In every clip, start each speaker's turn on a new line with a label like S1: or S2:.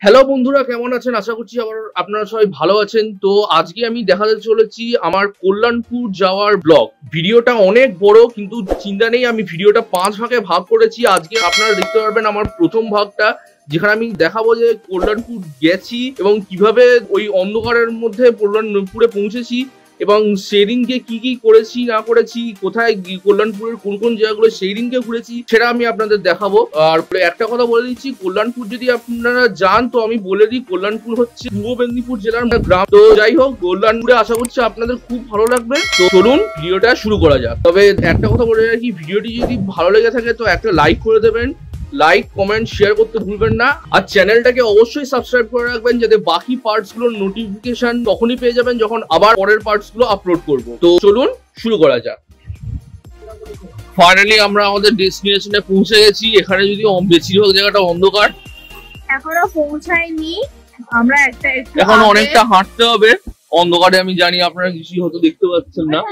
S1: Hello বন্ধুরা, কেমন আছেন? আশা করছি আপনারা সবাই ভালো আছেন। তো আজকে আমি দেখাতে চলেছি আমার কল্যাণপুর যাওয়ার ব্লগ। ভিডিওটা অনেক বড়, কিন্তু চিন্তা নেই, আমি ভিডিওটা 5 ভাগে ভাগ করেছি। আজকে আপনারা দেখতে পারবেন আমার প্রথম ভাগটা, যেখানে আমি দেখাবো যে কল্যাণপুর গেছি এবং কিভাবে ওই অন্ধকারের মধ্যে কল্যাণপুরে পৌঁছেছি এবং সেদিনকে কি কি করেছি না করেছি, কোথায় কল্যাণপুরের কোন কোন জায়গাগুলো সেই দিনকে ঘুরেছি, সেটা আমি আপনাদের দেখাবো। আর একটা কথা বলে দিচ্ছি, কল্যাণপুর যদি আপনারা যান তো আমি বলে দিই, কল্যাণপুর হচ্ছে পূর্ব মেদিনীপুর জেলার গ্রাম। তো যাই হোক, কল্যাণপুরে আশা করছি আপনাদের খুব ভালো লাগবে। তো চলুন ভিডিওটা শুরু করা যাক। তবে একটা কথা বলে রাখি, ভিডিওটি যদি ভালো লেগে থাকে তো একটা লাইক করে দেবেন। লাইক, কমেন্ট, শেয়ার করতে ভুলবেন না। আর চ্যানেলটাকে অবশ্যই সাবস্ক্রাইব করে রাখবেন, যাতে বাকি পার্টস গুলোর নোটিফিকেশন তখনই পেয়ে যাবেন যখন আবার পরের পার্টস গুলো আপলোড করব। তো চলুন শুরু করা যাক। ফাইনালি আমরা আমাদের ডেস্টিনেশনে পৌঁছে গেছি। এখানে যদি বেশিরভাগ জায়গাটা অন্ধকার,
S2: এখনো পৌঁছাইনি আমরা।
S1: এখন অনেকটা হাঁটতে হবে অন্ধকারে। আমি জানি আপনারা কিছুই হয়তো দেখতে পাচ্ছেন না।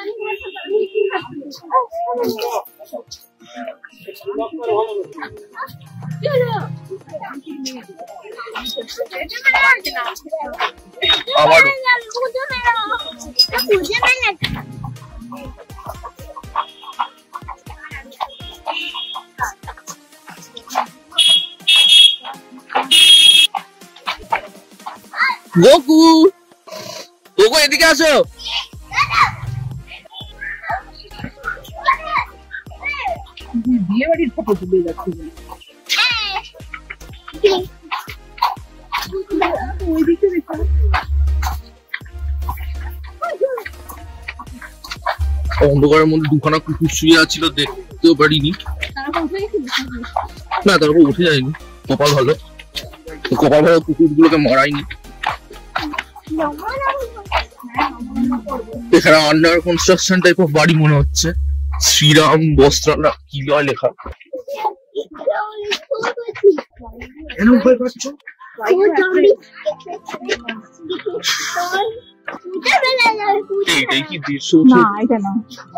S1: আবার গোকু, গোকু এদিকে আসো। বিয়ে বাড়ির ফটো তুলে যাচ্ছে। অন্ধকারের মধ্যে দুখানা কুকুর শুয়ে আছিল, দেখতেও পারিনি। না, তারপর উঠে যায়নি। কপাল ভালো, কপাল ভালো কুকুরগুলোকে মারায়নি। এখানে আন্ডার কনস্ট্রাকশন টাইপ অফ বাড়ি মনে হচ্ছে। শ্রীরাম বস্ত্রালয় কি লেখা। কেন ভয় পাচ্ছ? এইটাই কি দৃশ্য?
S2: না, এটা না।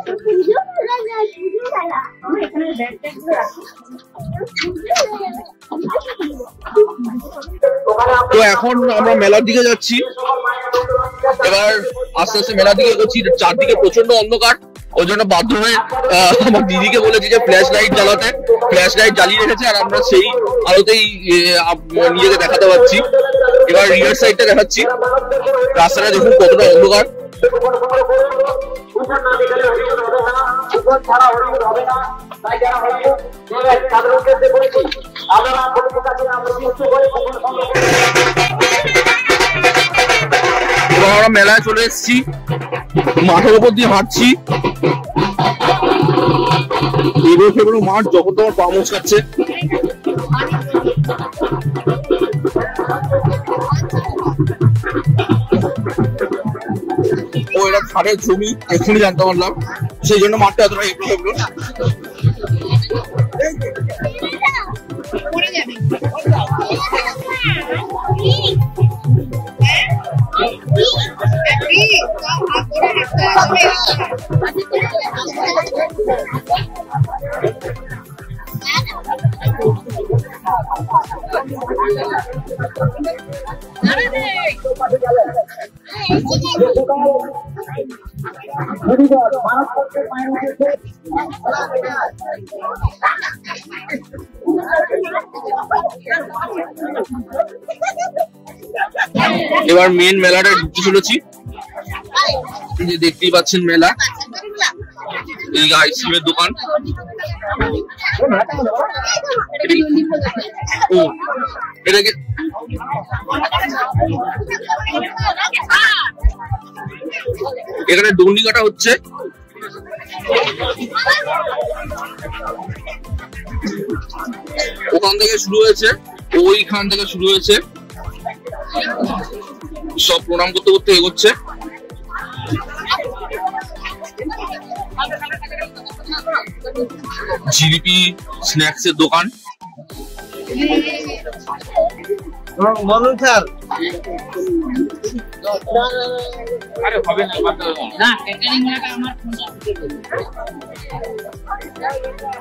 S1: তো এখন আমরা মেলার দিকে যাচ্ছি। এবার আস্তে আস্তে মেলার দিকে এগোচ্ছি। চারদিকে প্রচন্ড অন্ধকার, ওই জন্য বাধ্য হয়ে আমার দিদিকে বলেছি যে ফ্ল্যাশ লাইট জ্বালাতে। ফ্ল্যাশ লাইট জ্বালিয়ে রেখেছে আর আমরা সেই আলোতেই নিজেকে দেখাতে পারছি। এবার রিয়ার সাইডটা দেখাচ্ছি। রাস্তাটা দেখুন কতটা অন্ধকার। এবার আমরা মেলায় চলে এসেছি, মাঠের উপর দিয়ে হাঁটছি। এগুলো সেগুলো মাঠ, যখন তোমার পা মোচকাচ্ছে। ও এটা ধারের জমি, এক্ষুনি জানতে পারলাম, সেই জন্য মাঠটা এতটা এগুলো সেগুলো। এবার মেন মেলাটা ঢুকতে চলেছি। যে দেখতেই পাচ্ছেন মেলা, এই আইসক্রিমের দোকান। এটাকে এখানে দণ্ডি কাটা হচ্ছে। ওখান থেকে শুরু হয়েছে, ওইখান থেকে শুরু হয়েছে। সব প্রণাম করতে করতে এগোচ্ছে। জিলিপি স্ন্যাক্স এর দোকান।
S3: বলুন স্যার।
S1: আরে হবে না,
S2: না ক্যাটারিংটা আমার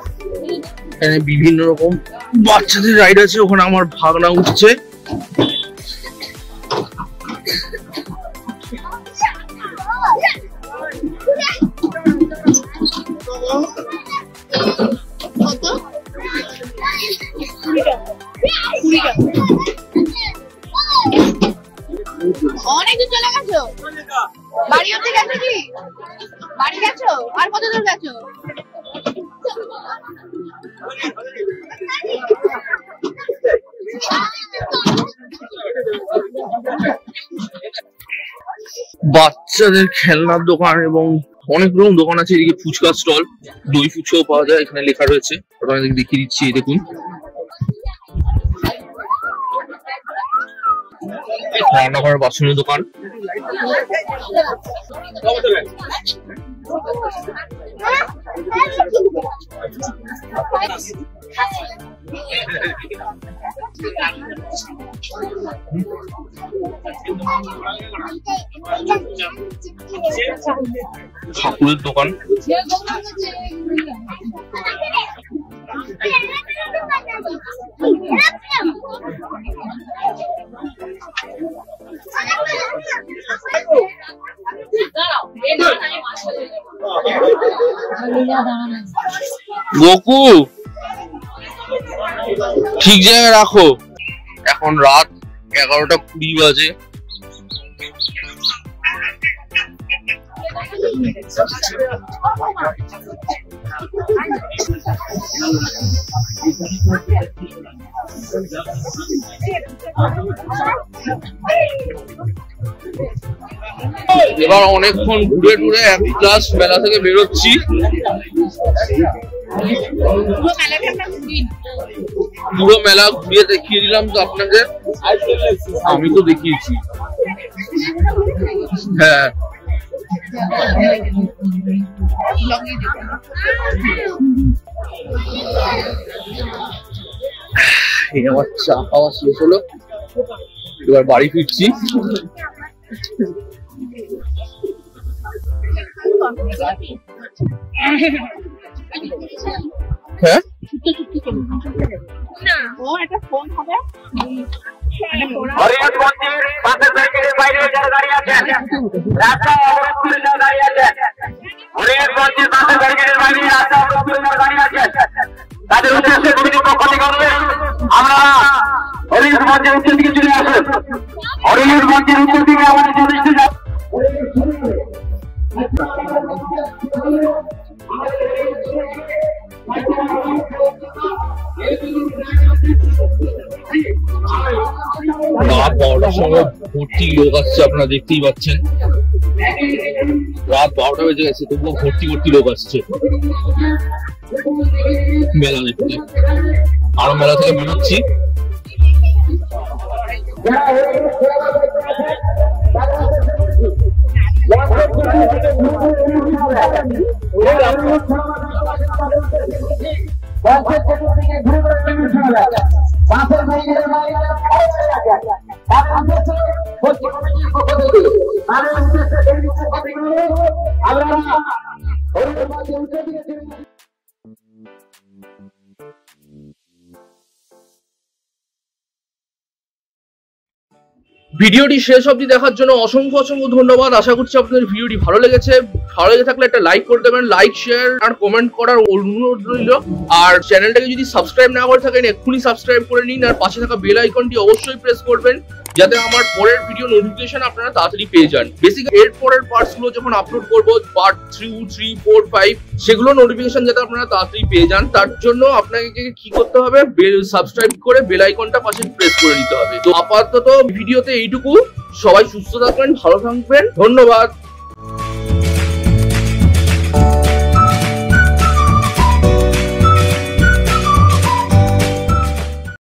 S1: এখানে বিভিন্ন রকম বাচ্চাদের রাইড আছে। ওখানে আমার ভাগনা উঠছে।
S2: বাড়ি অব্দি গেছো কি? বাড়ি গেছো? আর কত দূর গেছো?
S1: বাচ্চাদের খেলনার দোকান এবং অনেক রকম দোকান আছে। এদিকে ফুচকা স্টল, দই ফুচকাও পাওয়া যায়, এখানে লেখা রয়েছে। ওটা দেখিয়ে দিচ্ছি, এই দেখুন। রান্না করার বাসনের দোকান, ঠাকুরের দোকান, গোকু ঠিক জায়গায় রাখো। এখন রাত 11:20 বাজে। এবার অনেকক্ষণ ঘুরে টুরে এক ক্লাস মেলা থেকে বেরোচ্ছি। পুরো মেলা ঘুরিয়ে দেখিয়ে দিলাম তো আপনাদের, আমি তো দেখিয়েছি। হ্যাঁ, আমার চা খাওয়া শেষ হলো, এবার বাড়ি ফিরছি। হ্যাঁ,
S4: হরিহর মন্দির পাশের সাইকেলের বাইরে যারা দাঁড়িয়ে আছেন, রাস্তা অবরোধ করে যারা দাঁড়িয়ে আছেন, হরিহর মন্দির পাশের সাইকেলের বাইরে রাস্তা অবরোধ করে যারা দাঁড়িয়ে আছেন, তাদের উদ্দেশ্যে কমিটির পক্ষ থেকে আমরা হরিহর মন্দির উত্তর দিকে চলে আসুন। হরিহর মন্দির উত্তর দিকে আমাদের চলে এসেছে।
S1: রাত 12টার সময় ভর্তি লোক আসছে, আপনারা দেখতেই পাচ্ছেন। রাত 12টা বেজে গেছে, তবুও ভর্তি ভর্তি লোক আসছে মেলা দেখতে। আরো মেলা থেকে বেরোচ্ছি। ভিডিওটি শেষ অবধি দেখার জন্য অসংখ্য অসংখ্য ধন্যবাদ। আশা করছি আপনাদের ভিডিওটি ভালো লেগেছে। ভালো লেগে থাকলে একটা লাইক করে দেবেন, লাইক শেয়ার আর কমেন্ট করার অনুরোধ রইল। আর চ্যানেলটাকে যদি সাবস্ক্রাইব না করে থাকেন এক্ষুনি সাবস্ক্রাইব করে নিন, আর পাশে থাকা বেল আইকনটি অবশ্যই প্রেস করবেন যাতে আমার পরের ভিডিও নোটিফিকেশন আপনারা তাড়াতাড়ি পেয়ে যান। বেসিক্যালি এর পরের পার্টস গুলো যখন আপলোড করবো, পার্ট 2, 3, 4, 5, সেগুলো নোটিফিকেশন যাতে আপনারা তাড়াতাড়ি পেয়ে যান, তার জন্য আপনাকে কি করতে হবে, সাবস্ক্রাইব করে বেল আইকনটা পাশে প্রেস করে নিতে হবে। তো আপাতত ভিডিওতে এইটুকু। সবাই সুস্থ থাকবেন, ভালো থাকবেন, ধন্যবাদ।